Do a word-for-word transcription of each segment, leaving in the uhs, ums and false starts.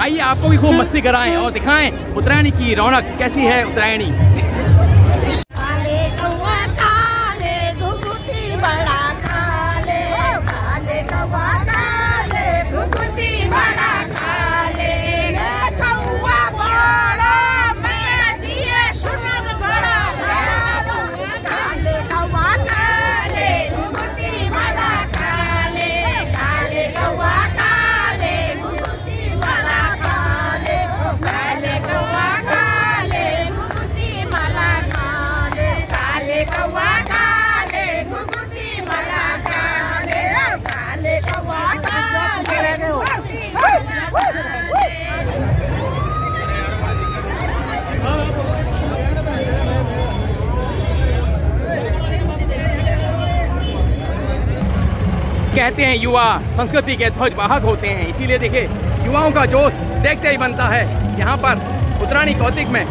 आइए आपको भी खूब मस्ती कराएं और दिखाएं उत्तरायणी की रौनक कैसी है उत्तरायणी। कहते हैं युवा संस्कृति के ध्वज वाहक होते हैं, इसीलिए देखिए युवाओं का जोश देखते ही बनता है यहाँ पर उत्तरायणी कौतिक में।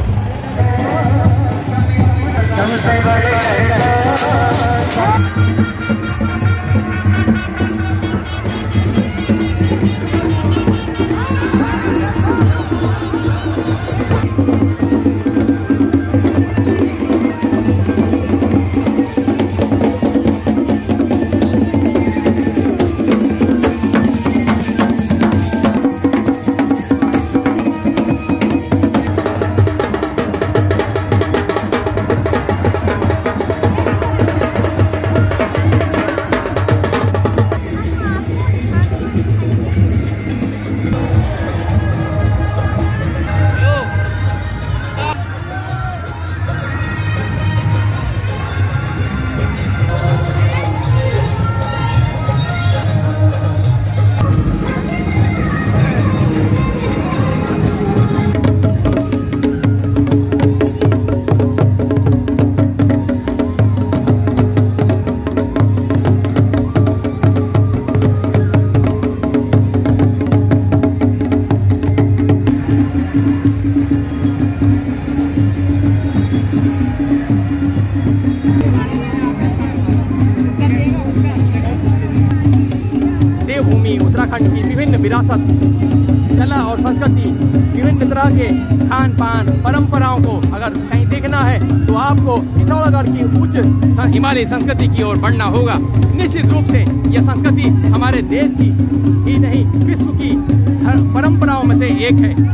देवभूमि उत्तराखंड की विभिन्न विरासत, कला और संस्कृति, विभिन्न तरह के खान पान परंपराओं को अगर कहीं देखना है तो आपको पिथौरागढ़ की उच्च हिमालय संस्कृति की ओर बढ़ना होगा। निश्चित रूप से यह संस्कृति हमारे देश की ही नहीं विश्व की परंपराओं में से एक है।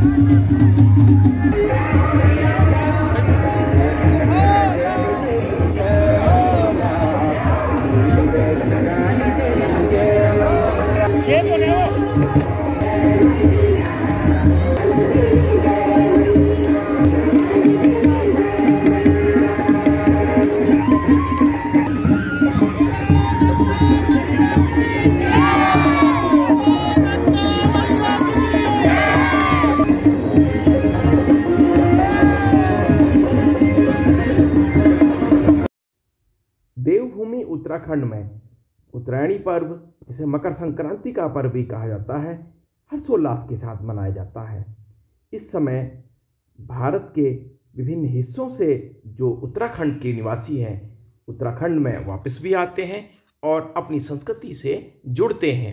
देवभूमि उत्तराखंड में उत्तरायणी पर्व, जिसे मकर संक्रांति का पर्व भी कहा जाता है, हर्षोल्लास के साथ मनाया जाता है। इस समय भारत के विभिन्न हिस्सों से जो उत्तराखंड के निवासी हैं, उत्तराखंड में वापस भी आते हैं और अपनी संस्कृति से जुड़ते हैं।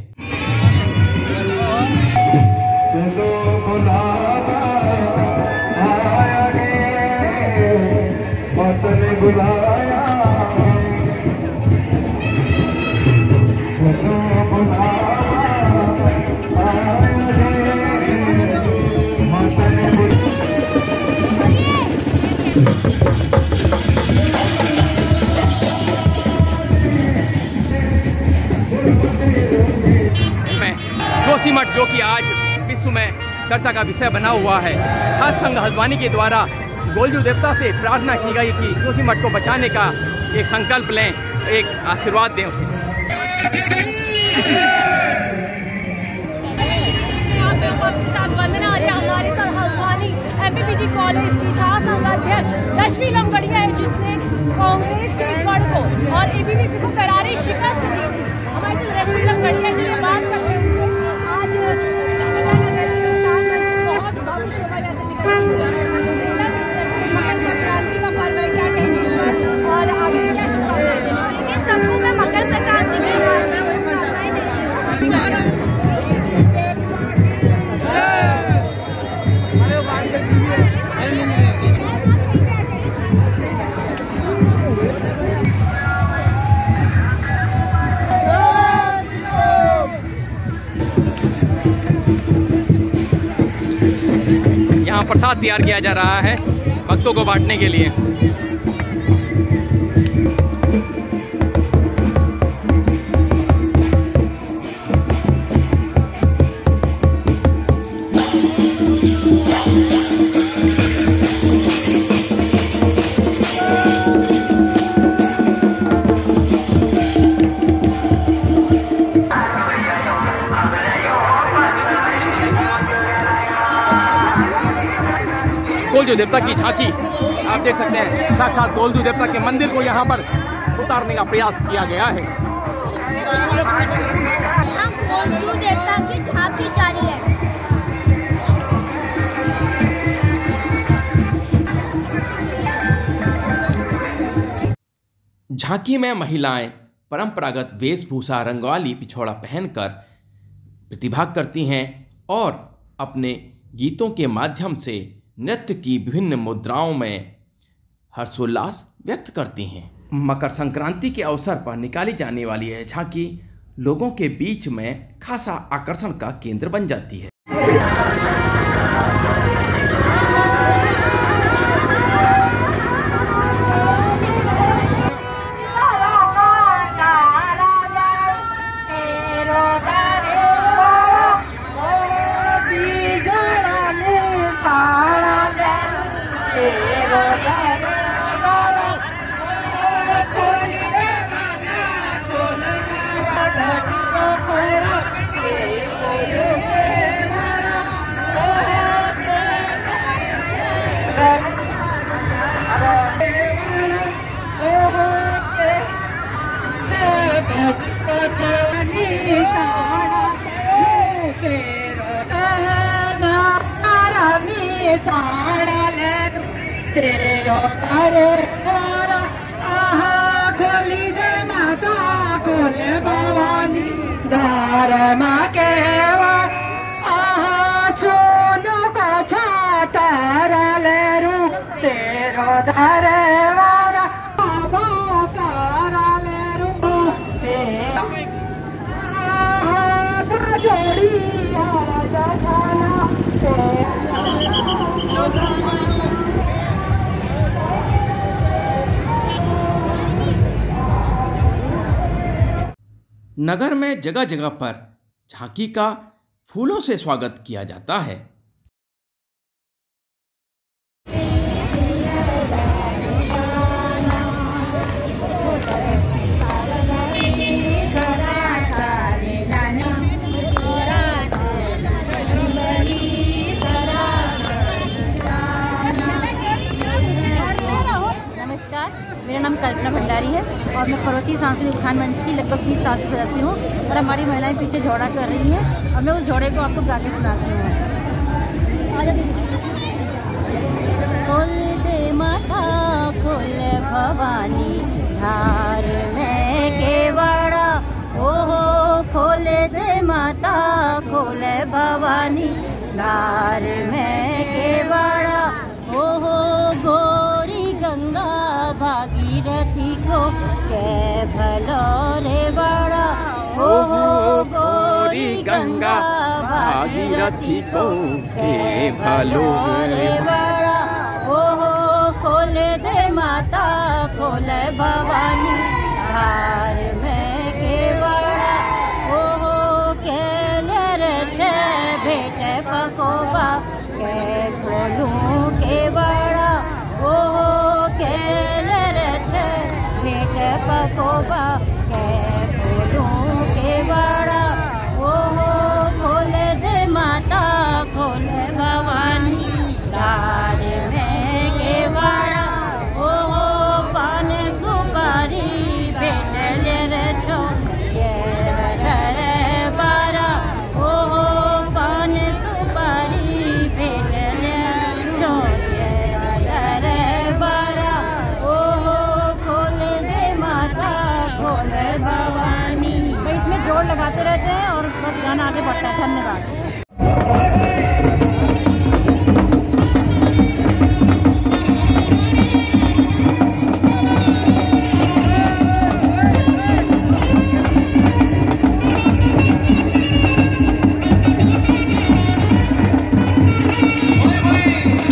जोशीमठ, जो कि आज विश्व में चर्चा का विषय बना हुआ है, छात्र संघ हल्द्वानी के द्वारा गोलजू देवता से प्रार्थना की गई कि जोशीमठ को बचाने का एक संकल्प लें, एक आशीर्वाद दें उसे। वंदना आर्या हमारे साथ हल्द्वानी एमपीपीजी कॉलेज की छात्र संघ अध्यक्ष रश्मि लमगढ़िया है, जिसने कांग्रेस के गढ़ को और एबीवीपी को करारी शिकस्त दी थी। हमारे साथ रश्मि लमगढ़िया जी ने बात करते हुए आज बहुत भव्य शोभा यात्रा निकाली। मकर संक्रांति का पर्व है, क्या कहेंगे इस पर और आगे क्या शुभकामनाएं? सबको मैं मकर संक्रांति की शुभकामनाएं देती हूँ। प्रसाद तैयार किया जा रहा है भक्तों को बांटने के लिए। गोलजू देवता की झांकी आप देख सकते हैं, साक्षात गोलजू देवता के मंदिर को यहाँ पर उतारने का प्रयास किया गया है। गोलजू देवता की झांकी जारी है। झांकी में महिलाएं परंपरागत वेशभूषा रंगवाली पिछोड़ा पहनकर प्रतिभाग करती हैं और अपने गीतों के माध्यम से नृत्य की विभिन्न मुद्राओं में हर्षोल्लास व्यक्त करती हैं। मकर संक्रांति के अवसर पर निकाली जाने वाली यह झांकी लोगों के बीच में खासा आकर्षण का केंद्र बन जाती है। तेरो करे आहा खोली दे माता खोले भवानी दार माँ के आहा सोनो का छाता ले रू तेरो दारे वारा बाबा तारा ले रू तेरा आहा जोड़ी आजा जाना नगर में जगह जगह पर झांकी का फूलों से स्वागत किया जाता है। मेरा नाम कल्पना भंडारी है और मैं पर्वतीय सांस्कृतिक उत्थान मंच की लगभग तीस साल से सदस्य हूँ और हमारी महिलाएं पीछे झोड़ा कर रही हैं और मैं उस झोड़े को आपको गा के सुनाती हूँ। खोल दे माता खोल भवानी धार में केवड़ा, ओहो खोल दे माता खोल भवानी धार में केवड़ा, ओहो गोरी गंगा भागीरथी को के भलो रे बड़ा, ओहो गोरी गंगा भागीरथी को के भलो रे बड़ा, ओहो खोल दे माता खोल भवानी धार में केवड़ा, ओहो केले रे छे भेटे पकोबा के खोलूं केवड़ा, ओहो केले रे छे भेटे पकोबा के खोलूं केवड़ा, ओहो खोल दे माता खोल भवानी धार में केवड़ा, ओहो पान सुपारी भेटे रे छो ये रे बारा, ओहो पान सुपारी भेटे छो ये रे बारा, ओहो खोल दे माता खोल भवानी। इसमें जोड़ लगाते रहते हैं और बस गाना आगे बढ़ता है। धन्यवाद। Bye bye.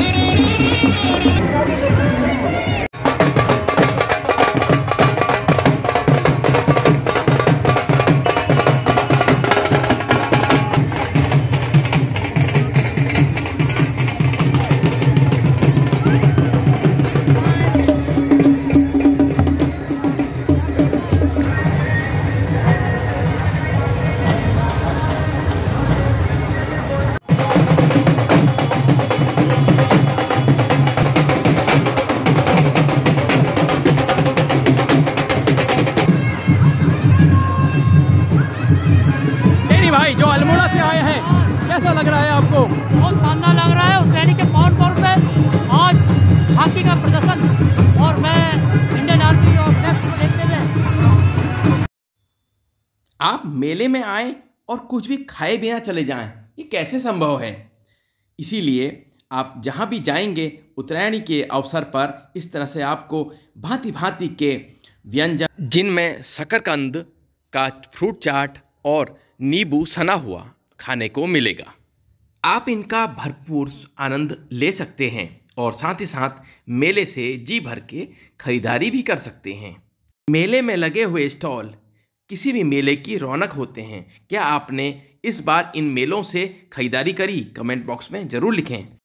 भाई जो अल्मोड़ा से आए हैं, कैसा लग रहा है आपको? बहुत शानदार लग रहा है। उज्जैनी के पॉइंट पर पे आज हॉकी का प्रदर्शन, और मैं इंडियन आर्मी और फ्लैग्स को देखते हुए। आप मेले में आए और कुछ भी खाए बिना चले जाएं, ये कैसे संभव है? इसीलिए आप जहाँ भी जाएंगे उत्तरायणी के अवसर पर इस तरह से आपको भांति भांति के व्यंजन, जिनमें शकरकंद का फ्रूट चाट और नींबू सना हुआ खाने को मिलेगा। आप इनका भरपूर आनंद ले सकते हैं और साथ ही साथ मेले से जी भर के खरीदारी भी कर सकते हैं। मेले में लगे हुए स्टॉल किसी भी मेले की रौनक होते हैं। क्या आपने इस बार इन मेलों से खरीदारी करी? कमेंट बॉक्स में ज़रूर लिखें।